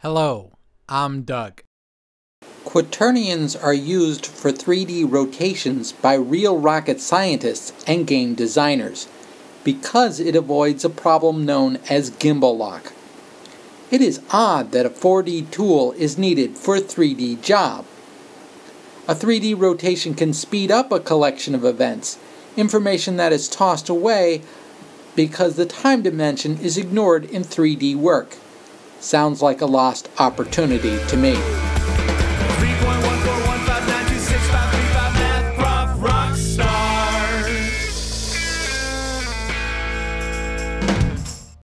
Hello, I'm Doug. Quaternions are used for 3D rotations by real rocket scientists and game designers because it avoids a problem known as gimbal lock. It is odd that a 4D tool is needed for a 3D job. A 3D rotation can speed up a collection of events, information that is tossed away because the time dimension is ignored in 3D work. Sounds like a lost opportunity to me.